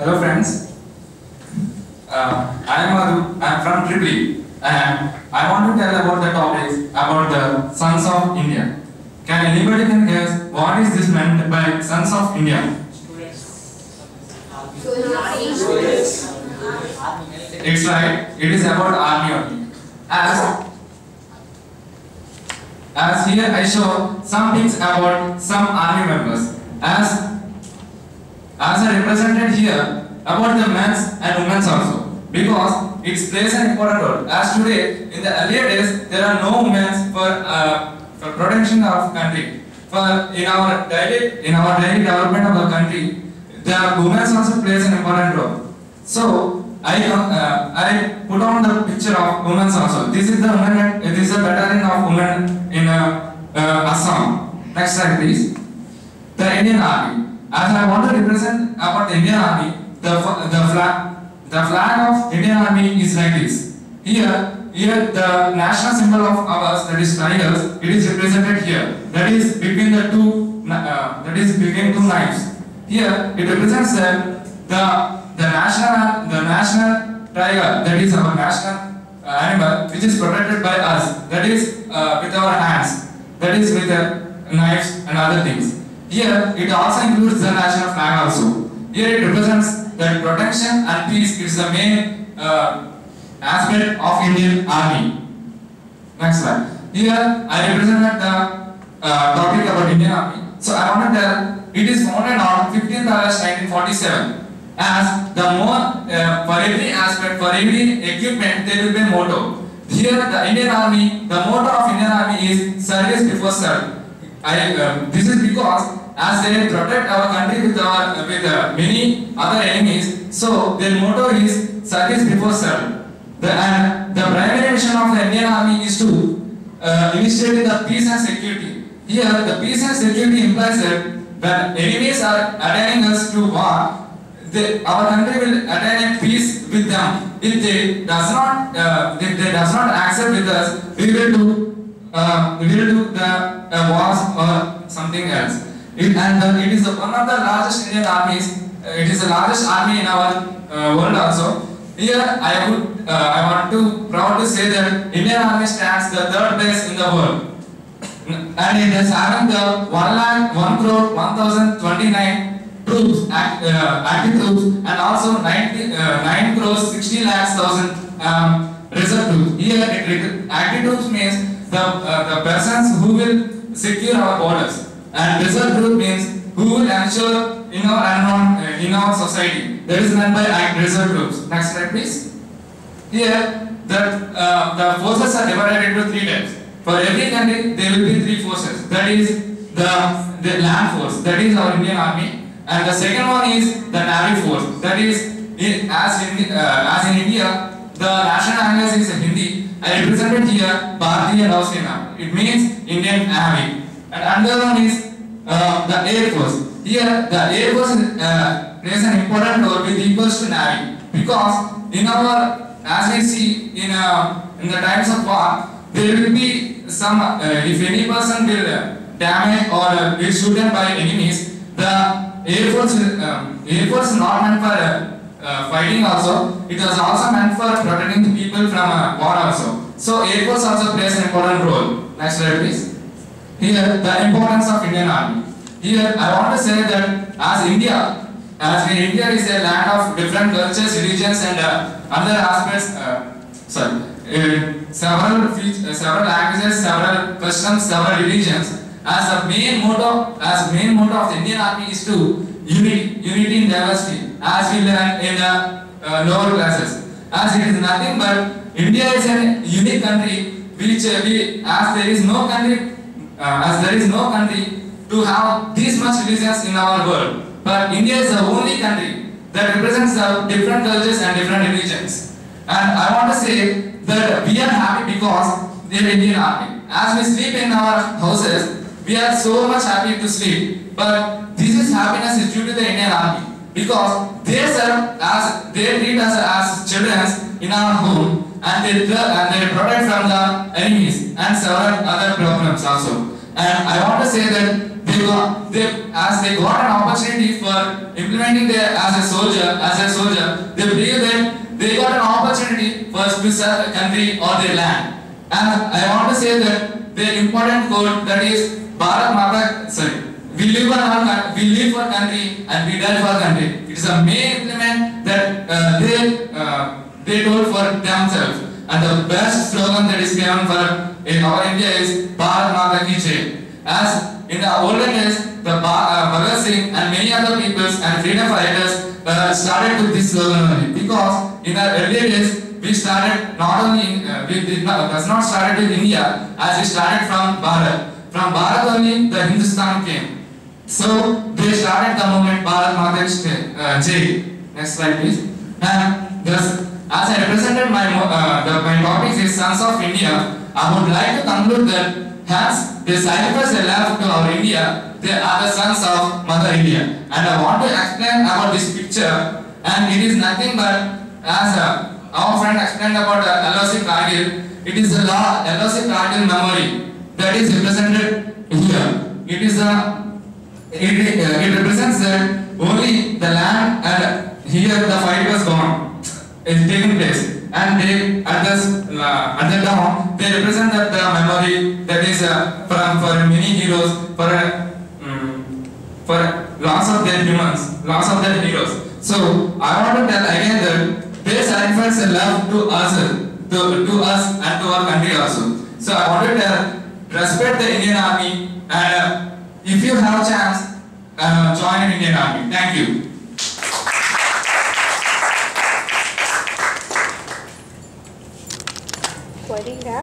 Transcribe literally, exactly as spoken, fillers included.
Hello friends, uh, I am Madhu, I am from Tripoli and I want to tell about the topics about the Sons of India. Can anybody can guess what is this meant by Sons of India? It's right, it is about army only. As, as here I show some things about some army members. As As I represented here about the men's and women's also, because it plays an important role. As today, in the earlier days, there are no women for uh, for protection of country. For in our daily in our daily development of the country, the women also plays an important role. So I uh, I put on the picture of women also. This is the women. This is a battalion of women in uh, uh, Assam. Next slide, please. The Indian Army. As I want to represent about the Indian Army, the, the flag the flag of Indian Army is like this. Here, here the national symbol of ours, that is tigers, it is represented here. That is between the two uh, that is between two knives. Here it represents the the the national the national tiger, that is our national uh, animal, which is protected by us. That is uh, with our hands. That is with the knives and other things. Here, it also includes the national flag also. Here it represents that protection and peace is the main uh, aspect of Indian Army. Next slide. Here, I represented the uh, topic about Indian Army. So I want to tell, it is founded on fifteenth August nineteen forty-seven. As the more, uh, for every aspect, for every equipment, there will be a motto. Here, the Indian Army, the motto of Indian Army is service before self. I, uh, this is because as they protect our country with our with uh, many other enemies, so their motto is service before self. The and the primary mission of the Indian Army is to uh, initiate the peace and security. Here, the peace and security implies that when enemies are attacking us to war, they, our country will attain a peace with them. If they does not uh, if they does not accept with us, we will do uh, we will do the uh, wars or something else. It, and uh, it is uh, one of the largest Indian armies. Uh, it is the largest army in our uh, world also. Here I would uh, I want to proud to say that Indian Army stands the third place in the world, and it is having the one lakh one crore one thousand twenty nine troops, act, uh, active troops, and also ninety uh, nine crores sixty lakhs thousand um, reserve troops. Here it, active troops means the uh, the persons who will secure our borders. And reserve troop means who will ensure in our environment, in our society. That is meant by reserve troops. Next slide, please. Here, that uh, the forces are divided into three types. For every country, there will be three forces. That is the the land force. That is our Indian Army. And the second one is the Navy force. That is in, as in uh, as in India, the national language is Hindi. I represented here Bharatiya Nausena. It means Indian Navy. And another one is uh, the Air Force. Here, the Air Force uh, plays an important role with equals to Navy, because in our, as we see in uh, in the times of war, there will be some uh, if any person will uh, damage or uh, will shooten by enemies, the Air Force um, Air Force is not meant for uh, uh, fighting also. It was also meant for protecting the people from uh, war also. So Air Force also plays an important role. Next slide, please. Here, the importance of Indian Army. Here, I want to say that as India, as India is a land of different cultures, religions, and uh, other aspects, uh, sorry, uh, several uh, several languages, several customs, several religions. As the main motto, as main motto of the Indian Army is to unity, unity in diversity, as we learn in the uh, lower classes. As it is nothing but India is a unique country, which uh, we, as there is no country. Uh, as there is no country to have this much religions in our world, but India is the only country that represents the different cultures and different religions. And I want to say that we are happy because they are Indian Army. As we sleep in our houses, we are so much happy to sleep. But this is happiness is due to the Indian Army, because they serve as they treat us as children in our home, and they and they protect from the enemies and several other problems also. And I want to say that they got, they, as they got an opportunity for implementing their as a soldier, as a soldier, they believe that they got an opportunity for to serve the country or their land. And I want to say that the important quote that is Bharat Mata, sorry, we live for our, we live for country and we die for country. It is a main implement that uh, they uh, they told for themselves. And the best slogan that is given for in our India is Bharat Mata Ki Jai. As in the olden days, the uh, Bhagat Singh and many other peoples and freedom fighters uh, started with this slogan only. Because in the earlier days, we started not only in, uh, we did not, does not started with India, as we started from Bharat. From Bharat only, the Hindustan came. So they started the movement Bharat Mata Ki uh, Jai. Next slide, please. And thus, as I represented my uh, the, my topic is Sons of India, I would like to conclude that hence they sacrifice their life to our India. They are the sons of Mother India. And I want to explain about this picture. And it is nothing but as uh, our friend explained about the L O C Kargil. It is the law L O C Kargil memory that is represented here. It is a it, uh, it represents that only the land and here the fight was gone. Is taking place, and they at this uh, at the down they represent that the memory that is uh, from for many heroes for uh, um, for loss of their humans, loss of their heroes. So I want to tell again that they sacrifice a love to us, to, to us and to our country also. So I want to tell respect the Indian Army, and uh, if you have a chance, uh, join the Indian Army. Thank you. Waiting